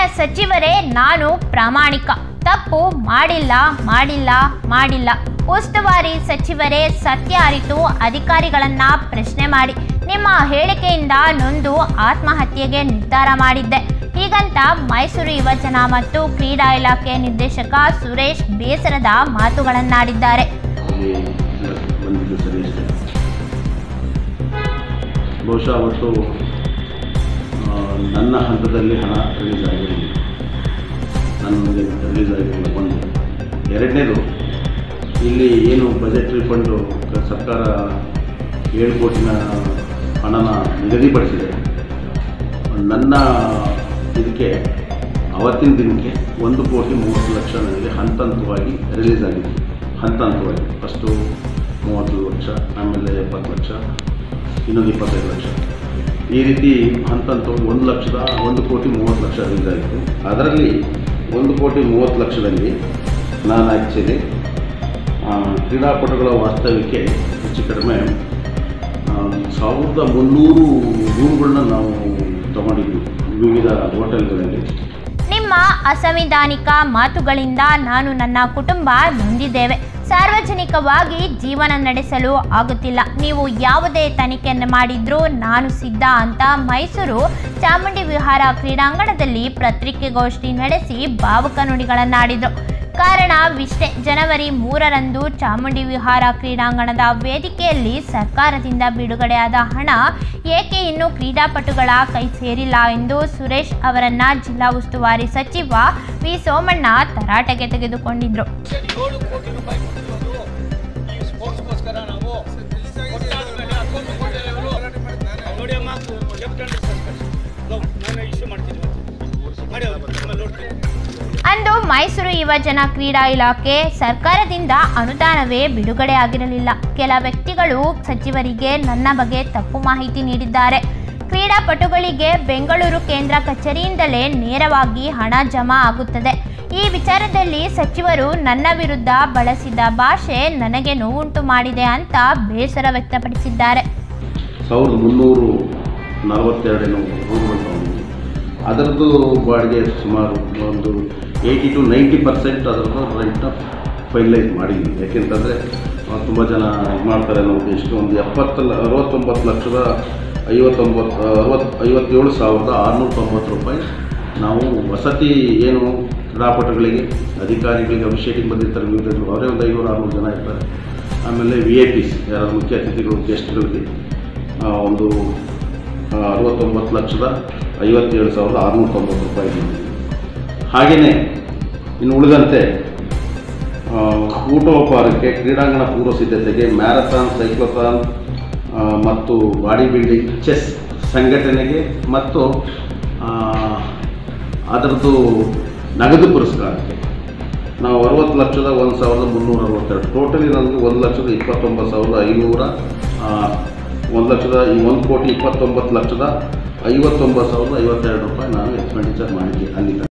ಸಚಿವರೇ ನಾನು ಪ್ರಾಮಾಣಿಕ, ತಪ್ಪು ಮಾಡಿಲ್ಲ. ಉಸ್ತುವಾರಿ ಸಚಿವರೇ ಸತ್ಯ ಅರಿತು ಅಧಿಕಾರಿಗಳನ್ನ ಪ್ರಶ್ನೆ ಮಾಡಿ. ನಿಮ್ಮ ಹೇಳಿಕೆಯಿಂದ ನೊಂದು ಆತ್ಮಹತ್ಯೆಗೆ ನಿರ್ಧಾರ ಮಾಡಿದ್ದೆ. ಹೀಗಂತ ಮೈಸೂರು ಯುವಜನ ಮತ್ತು ಕ್ರೀಡಾ ಇಲಾಖೆ ನಿರ್ದೇಶಕ ಸುರೇಶ್ ಬೇಸರದ ಮಾತುಗಳನ್ನಾಡಿದ್ದಾರೆ. ಬಹುಶಃ ಅವತ್ತು ನನ್ನ ಹಂತದಲ್ಲಿ ಹಣ ರಿಲೀಸ್ ಆಗಿರಲಿಲ್ಲ, ಒಂದು. ಎರಡನೇದು, ಇಲ್ಲಿ ಏನು ಬಜೆಟ್ರಿ ಫಂಡು ಸರ್ಕಾರ 7 ಕೋಟಿನ ಹಣನ ನಿಗದಿಪಡಿಸಿದೆ. ನನ್ನ ಇದಕ್ಕೆ ಅವತ್ತಿನ ದಿನಕ್ಕೆ 1,30,30,00,000 ನನಗೆ ಹಂತವಾಗಿ ರಿಲೀಸ್ ಆಗಿದೆ. ಹಂತವಾಗಿ ಫಸ್ಟು 30 ಲಕ್ಷ, ಆಮೇಲೆ 70 ಲಕ್ಷ, ಇನ್ನೊಂದು 25 ಲಕ್ಷ, ಈ ರೀತಿ ಹಂತವಾಗಿ 1,30,30,00,000 ರಿಲೀಸ್ ಆಗಿತ್ತು. ಅದರಲ್ಲಿ 1,30,30,00,000ದಲ್ಲಿ ನಾನು ಆ್ಯಕ್ಚುಲಿ ಕ್ರೀಡಾಪಟುಗಳ ವಾಸ್ತವ್ಯಕ್ಕೆ ಹೆಚ್ಚು ಕಡಿಮೆ 1,300 ರೂಮ್ಗಳನ್ನ ನಾವು ತಗೊಂಡಿದ್ವಿ ವಿವಿಧ ಹೋಟೆಲ್ಗಳಲ್ಲಿ. ನಿಮ್ಮ ಅಸಂವಿಧಾನಿಕ ಮಾತುಗಳಿಂದ ನಾನು ನನ್ನ ಕುಟುಂಬ ನೊಂದಿದ್ದೇವೆ. ಸಾರ್ವಜನಿಕವಾಗಿ ಜೀವನ ನಡೆಸಲು ಆಗುತ್ತಿಲ್ಲ. ನೀವು ಯಾವುದೇ ತನಿಖೆಯನ್ನು ಮಾಡಿದ್ರೂ ನಾನು ಸಿದ್ಧ ಅಂತ ಮೈಸೂರು ಚಾಮುಂಡಿ ವಿಹಾರ ಕ್ರೀಡಾಂಗಣದಲ್ಲಿ ಪತ್ರಿಕಾಗೋಷ್ಠಿ ನಡೆಸಿ ಭಾವುಕ ನುಡಿಗಳನ್ನಾಡಿದರು. ಕಾರಣವಿಷ್ಟೇ, ಜನವರಿ 3ರಂದು ಚಾಮುಂಡಿ ವಿಹಾರ ಕ್ರೀಡಾಂಗಣದ ವೇದಿಕೆಯಲ್ಲಿ ಸರ್ಕಾರದಿಂದ ಬಿಡುಗಡೆಯಾದ ಹಣ ಏಕೆ ಇನ್ನೂ ಕ್ರೀಡಾಪಟುಗಳ ಕೈ ಸೇರಿಲ್ಲ ಎಂದು ಸುರೇಶ್ ಅವರನ್ನ ಜಿಲ್ಲಾ ಉಸ್ತುವಾರಿ ಸಚಿವ ವಿ ಸೋಮಣ್ಣ ತರಾಟೆಗೆ ತೆಗೆದುಕೊಂಡಿದ್ರು. ಅಂದು ಮೈಸೂರು ಯುವಜನ ಕ್ರೀಡಾ ಇಲಾಖೆ ಸರ್ಕಾರದಿಂದ ಅನುದಾನವೇ ಬಿಡುಗಡೆ ಆಗಿರಲಿಲ್ಲ. ಕೆಲ ವ್ಯಕ್ತಿಗಳು ಸಚಿವರಿಗೆ ನನ್ನ ಬಗ್ಗೆ ತಪ್ಪು ಮಾಹಿತಿ ನೀಡಿದ್ದಾರೆ. ಕ್ರೀಡಾಪಟುಗಳಿಗೆ ಬೆಂಗಳೂರು ಕೇಂದ್ರ ಕಚೇರಿಯಿಂದಲೇ ನೇರವಾಗಿ ಹಣ ಜಮಾ ಆಗುತ್ತದೆ. ಈ ವಿಚಾರದಲ್ಲಿ ಸಚಿವರು ನನ್ನ ವಿರುದ್ಧ ಬಳಸಿದ ಭಾಷೆ ನನಗೆ ನೋವುಂಟು ಮಾಡಿದೆ ಅಂತ ಬೇಸರ ವ್ಯಕ್ತಪಡಿಸಿದ್ದಾರೆ. 1,342 ಅದರದ್ದು ಬಾಡಿಗೆ ಸುಮಾರು ಒಂದು 80 to 90% ಅದರದ್ದು ರೆಂಟ್ನ ಫೈನಲೈಸ್ ಮಾಡಿದ್ವಿ. ಯಾಕೆಂತಂದರೆ ತುಂಬ ಜನ ಇದು ಮಾಡ್ತಾರೆ ಅನ್ನೋ ಉದ್ದೇಶಕ್ಕೆ ಒಂದು 69,57,690 ರೂಪಾಯಿ ನಾವು ವಸತಿ ಏನು ಕ್ರೀಡಾಪಟುಗಳಿಗೆ, ಅಧಿಕಾರಿಗಳಿಗೆ, ಅಭಿಷೇಕಿಗೆ ಬಂದಿರ್ತಾರೆ ವಿವಿಧ, ಅವರೇ ಒಂದು 500-600 ಜನ ಇರ್ತಾರೆ. ಆಮೇಲೆ VIPs ಯಾರು ಮುಖ್ಯ ಅತಿಥಿಗಳು, ಗೆಸ್ಟ್ಗಳಿಗೆ ಒಂದು 69,57,690 ರೂಪಾಯಿ. ಹಾಗೆಯೇ ಇನ್ನು ಉಳಿದಂತೆ ಊಟೋಪಹಾರಕ್ಕೆ, ಕ್ರೀಡಾಂಗಣ ಪೂರ್ವ ಸಿದ್ಧತೆಗೆ, ಮ್ಯಾರಥಾನ್, ಸೈಕ್ಲೋಥಾನ್ ಮತ್ತು ಬಾಡಿ ಬಿಲ್ಡಿಂಗ್, ಚೆಸ್ ಸಂಘಟನೆಗೆ ಮತ್ತು ಅದರದ್ದು ನಗದು ಪುರಸ್ಕಾರಕ್ಕೆ ನಾವು 60,01,362 ಟೋಟಲಿ ನನಗೆ 1,29,500 1,29,59,52 ರೂಪಾಯಿ ನಾನು ಎಕ್ಸ್ಪೆಂಡಿಚರ್ ಮಾಡಿದ್ದೆ ಅಲ್ಲಿ.